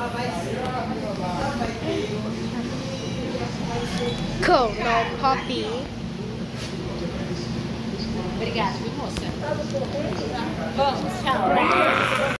Cool, no poppy. Obrigada, viu, moça? Vamos, tchau.